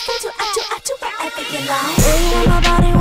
can do, I do whatever you like. Ooh, my body